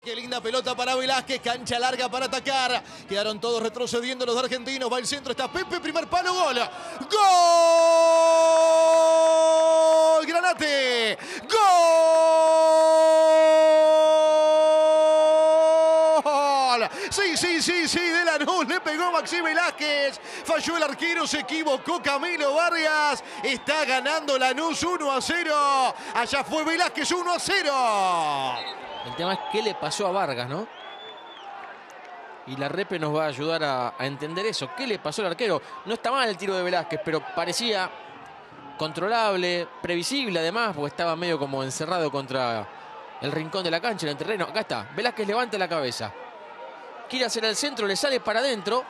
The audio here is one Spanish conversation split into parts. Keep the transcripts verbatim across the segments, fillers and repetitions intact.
Qué linda pelota para Velázquez, cancha larga para atacar. Quedaron todos retrocediendo los de Argentinos. Va el centro, está Pepe, primer palo, gol. ¡Gol! ¡Granate! ¡Gol! Sí, sí, sí, sí, de Lanús le pegó Maxi Velázquez. Falló el arquero, se equivocó Camilo Vargas. Está ganando Lanús uno a cero. Allá fue Velázquez uno a cero. El tema es qué le pasó a Vargas, ¿no? Y la Repe nos va a ayudar a, a entender eso. ¿Qué le pasó al arquero? No está mal el tiro de Velázquez, pero parecía controlable, previsible además, porque estaba medio como encerrado contra el rincón de la cancha, en el terreno. Acá está, Velázquez levanta la cabeza. Quiere hacer el centro, le sale para adentro.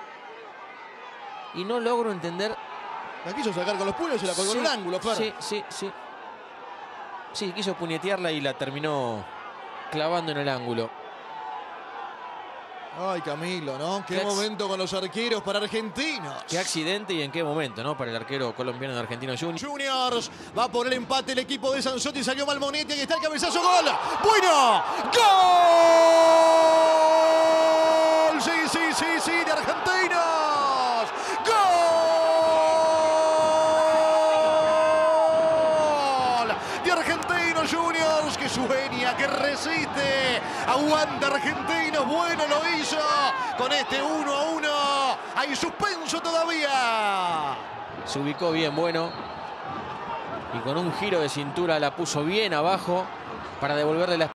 Y no logro entender. La quiso sacar con los puños y se la colgó Sí, en un ángulo, Fer. Sí, sí, sí. Sí, quiso puñetearla y la terminó clavando en el ángulo. Ay, Camilo, ¿no? Qué, Qué momento con los arqueros para Argentinos. Qué accidente y en qué momento, ¿no? Para el arquero colombiano de Argentinos Juniors. Juniors va por el empate el equipo de Sanzotti. Salió Malmonetti. Ahí está el cabezazo. ¡Gol! ¡Bueno! ¡Gol! Sí, sí, sí, sí, de Argentinos. ¡Gol! De Argentinos Juniors, que sueña, que resiste. Aguanta Argentinos. Bueno, lo hizo con este uno a uno. Hay suspenso todavía. Se ubicó bien, bueno. Y con un giro de cintura la puso bien abajo para devolverle la